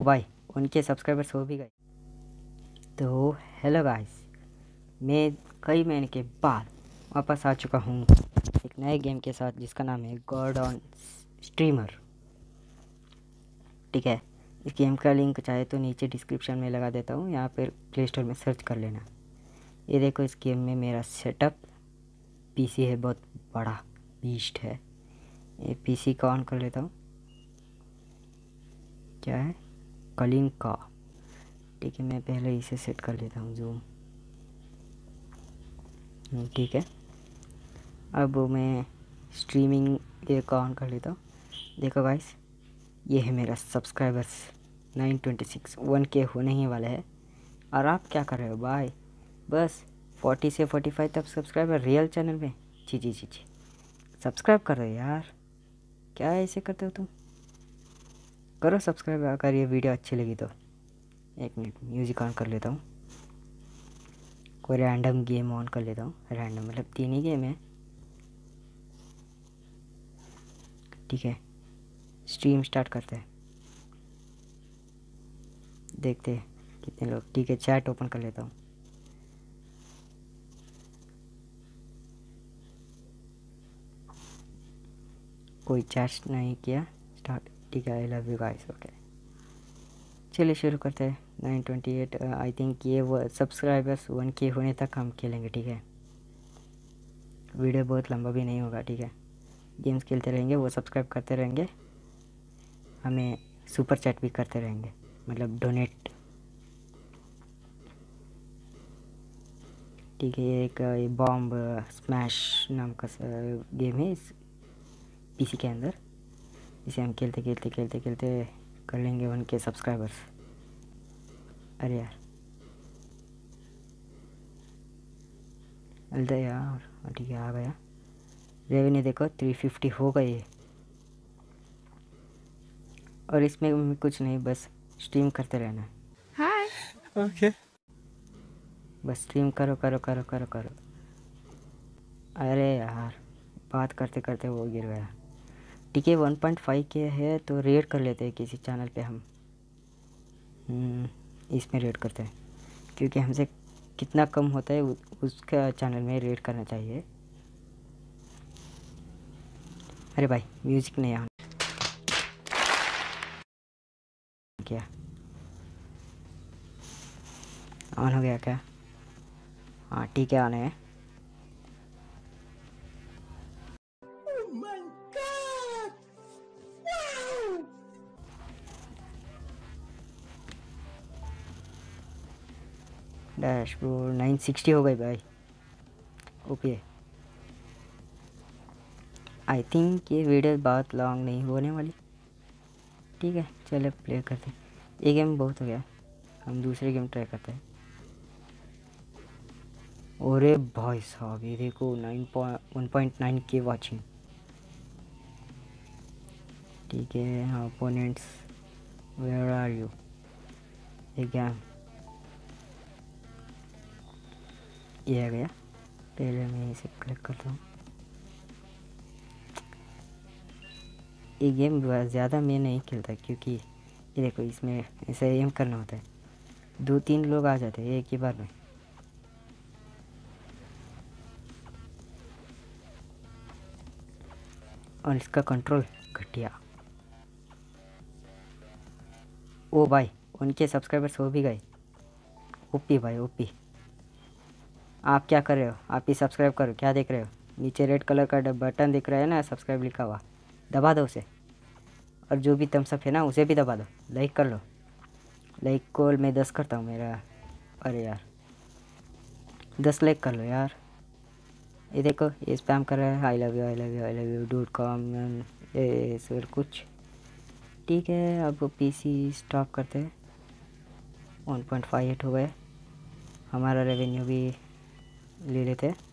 भाई उनके सब्सक्राइबर्स हो भी गए। तो हेलो गाइस, मैं कई महीने के बाद वापस आ चुका हूँ एक नए गेम के साथ जिसका नाम है गॉड ऑन स्ट्रीमर। ठीक है, इस गेम का लिंक चाहे तो नीचे डिस्क्रिप्शन में लगा देता हूँ, यहाँ पर प्ले स्टोर में सर्च कर लेना। ये देखो, इस गेम में मेरा सेटअप पीसी है, बहुत बड़ा बीस्ट है। ये पीसी का ऑन कर लेता हूँ। क्या है? कलिंग का। ठीक है, मैं पहले इसे सेट कर लेता हूँ जूम। ठीक है, अब मैं स्ट्रीमिंग ये का ऑन कर लेता हूँ। देखो गाइस, ये है मेरा सब्सक्राइबर्स 926 1K होने ही वाला है। और आप क्या कर रहे हो भाई? बस 40 से 45 तक सब्सक्राइबर रियल चैनल में। जी जी जी जी, सब्सक्राइब कर रहे हो यार, क्या ऐसे करते हो तुम? करो सब्सक्राइब अगर ये वीडियो अच्छी लगी तो। एक मिनट, म्यूज़िक ऑन कर लेता हूँ। कोई रैंडम गेम ऑन कर लेता हूँ। रैंडम मतलब 3 ही गेम है। ठीक है, स्ट्रीम स्टार्ट करते हैं, देखते हैं कितने लोग। ठीक है, चैट ओपन कर लेता हूँ। कोई चैट नहीं किया। स्टार्ट। ठीक है, I love you guys. Okay, चलिए शुरू करते हैं। 928 आई थिंक ये वो सब्सक्राइबर्स 1K होने तक हम खेलेंगे। ठीक है, वीडियो बहुत लंबा भी नहीं होगा। ठीक है, गेम्स खेलते रहेंगे, वो सब्सक्राइब करते रहेंगे, हमें सुपर चैट भी करते रहेंगे, मतलब डोनेट। ठीक है, ये एक ये बॉम्ब स्मैश नाम का गेम है इस पीसी के अंदर। इसे हम खेलते खेलते खेलते खेलते कर लेंगे 1K सब्सक्राइबर्स। अरे यार, अरे यार, ठीक है आ गया। रेवेन्यू देखो 350 हो गए। और इसमें कुछ नहीं, बस स्ट्रीम करते रहना है। हाय। ओके, बस स्ट्रीम करो करो करो करो करो। अरे यार, बात करते करते वो गिर गया। ठीक है, 1.5K है तो रेड कर लेते हैं किसी चैनल पे हम। इसमें रेड करते हैं, क्योंकि हमसे कितना कम होता है उसका चैनल में रेड करना चाहिए। अरे भाई, म्यूज़िक नहीं ऑन किया। ऑन हो गया क्या? हाँ ठीक है, ऑन है। डैशबोर्ड 960 हो गई भाई। ओके, आई थिंक ये वीडियो बहुत लॉन्ग नहीं होने वाली। ठीक है, चले प्ले करते हैं। ये गेम बहुत हो गया, हम दूसरे गेम ट्राई करते हैं। अरे भाई साहब, ये देखो 1.9K वॉचिंग। ठीक है, ओपोनेंट्स वेयर आर यू। ये गेम ये आ गया। पहले मैं इसे क्लिक करता हूँ। ये गेम ज़्यादा मैं नहीं खेलता, क्योंकि ये देखो इसमें ऐसे एम करना होता है, 2-3 लोग आ जाते हैं एक ही बार में। और इसका कंट्रोल घटिया। ओ भाई, उनके सब्सक्राइबर्स हो भी गए। ओपी भाई ओपी। आप क्या कर रहे हो? आप ही सब्सक्राइब करो, क्या देख रहे हो? नीचे रेड कलर का बटन दिख रहा है ना, सब्सक्राइब लिखा हुआ, दबा दो उसे। और जो भी थम्स अप है ना, उसे भी दबा दो, लाइक कर लो। लाइक को मैं 10 करता हूँ मेरा। अरे यार, 10 लाइक कर लो यार। ये देखो, ये स्पैम कर रहा है, I love you I love you I love you .com ये सर कुछ। ठीक है, अब पीसी स्टॉप करते हैं। 1.58 हो गए, हमारा रेवेन्यू भी ले लेते हैं,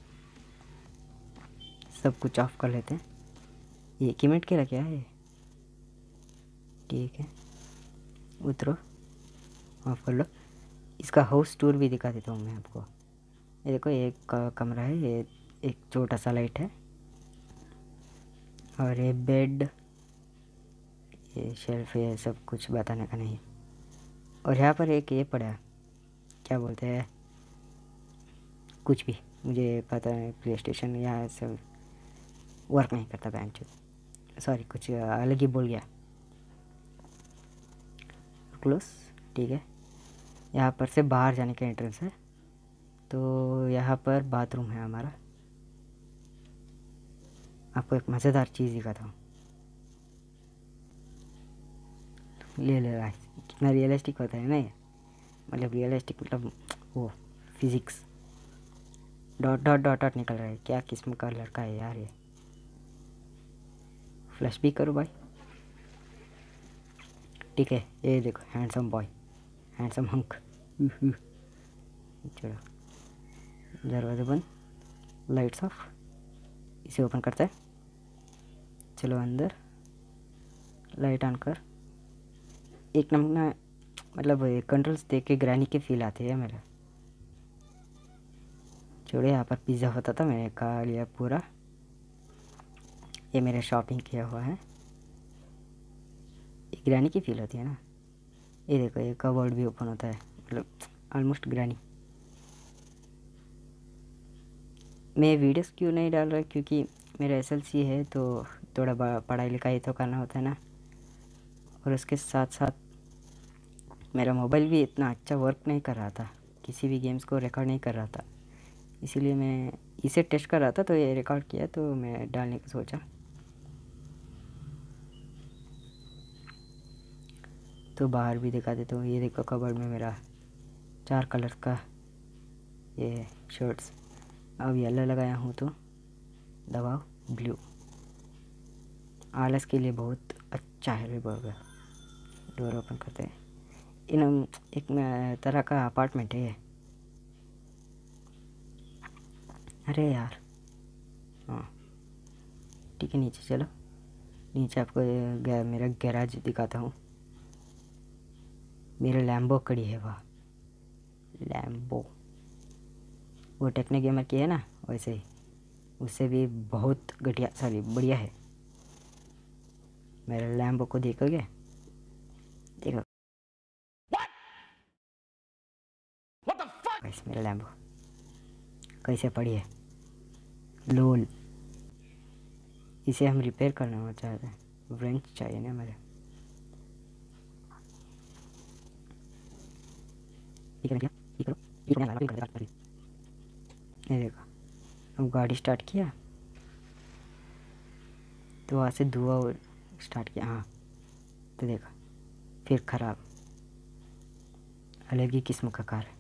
सब कुछ ऑफ कर लेते हैं। ये कमेंट क्या क्या है? ठीक है, उतरो, ऑफ कर लो। इसका हाउस टूर भी दिखा देता हूँ मैं आपको। ये देखो, एक कमरा है, ये एक छोटा सा लाइट है, और ये बेड, ये शेल्फ, ये सब कुछ बताने का नहीं। और यहाँ पर एक ये पड़ा है, क्या बोलते हैं, कुछ भी मुझे पता नहीं, प्ले स्टेशन यहाँ सब वर्क नहीं करता बैंक, सॉरी कुछ अलग ही बोल गया। क्लोज, ठीक है। यहाँ पर से बाहर जाने का एंट्रेंस है। तो यहाँ पर बाथरूम है हमारा। आपको एक मज़ेदार चीज़ दिखाता हूँ, ले ले रहा है, कितना रियलिस्टिक होता है ना ये, मतलब रियलिस्टिक मतलब वो physics, dot dot dot dot निकल रहा है। क्या किस्म का लड़का है यार ये। फ्लैश भी करो भाई, ठीक है। ये देखो, हैंडसम बॉय, हैंडसम हंक। चलो, दरवाज़ा बंद, लाइट्स ऑफ, इसे ओपन करते हैं। चलो अंदर, लाइट ऑन कर। एक नंबर, मतलब कंट्रोल्स देख के ग्रैनी के फील आती है मेरा। छोड़े, यहाँ पर पिज़्ज़ा होता था, मैंने खा लिया पूरा। ये मेरा शॉपिंग किया हुआ है। ये ग्रैनी की फील होती है ना। ये देखो, ये कबर्ड भी ओपन होता है, मतलब ऑलमोस्ट ग्रैनी। मैं वीडियोस क्यों नहीं डाल रहा, क्योंकि मेरा एसएलसी है तो थोड़ा पढ़ाई लिखाई तो करना होता है ना, और उसके साथ साथ मेरा मोबाइल भी इतना अच्छा वर्क नहीं कर रहा था, किसी भी गेम्स को रिकॉर्ड नहीं कर रहा था, इसीलिए मैं इसे टेस्ट कर रहा था। तो ये रिकॉर्ड किया तो मैं डालने का सोचा। तो बाहर भी दिखा देता हूँ। ये देखो, कबर्ड में मेरा 4 कलर का ये शर्ट्स, अब येलो लगाया हूँ तो दबाओ ब्लू। आलस के लिए बहुत अच्छा है बर्गर। डोर ओपन करते हैं। इन एक तरह का अपार्टमेंट है ये। अरे यार, हाँ ठीक है, नीचे चलो। नीचे आपको मेरा गैराज दिखाता हूँ। मेरा लैम्बो खड़ी है वहाँ, लैम्बो, वो टेक्नो गेमर की है ना, वैसे ही, उससे भी बहुत घटिया, सॉरी बढ़िया है। मेरे लैम्बो को देखोगे, देखो गाइस, मेरा लैम्बो कैसे पड़ी है, लोल। इसे हम रिपेयर करना चाहते हैं, व्रेंच चाहिए ना मेरे। ये देखो, अब गाड़ी स्टार्ट किया तो वहाँ से धुआं स्टार्ट किया, हाँ तो देखा, फिर ख़राब, अलग ही किस्म का कार है।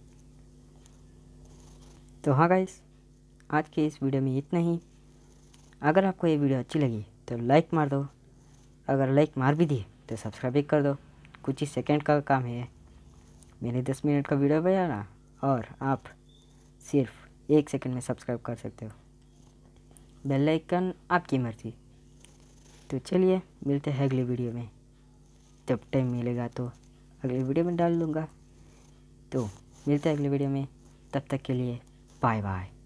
तो हाँ गाइस, आज के इस वीडियो में इतना ही। अगर आपको ये वीडियो अच्छी लगी तो लाइक मार दो, अगर लाइक मार भी दी तो सब्सक्राइब भी कर दो। कुछ ही सेकंड का काम है, मैंने 10 मिनट का वीडियो बनाया और आप सिर्फ 1 सेकंड में सब्सक्राइब कर सकते हो। बेल आइकन आपकी मर्ज़ी। तो चलिए, मिलते हैं अगले वीडियो में, जब टाइम मिलेगा तो अगले वीडियो में डाल दूँगा। तो मिलते हैं अगले वीडियो में, तब तक के लिए बाय बाय।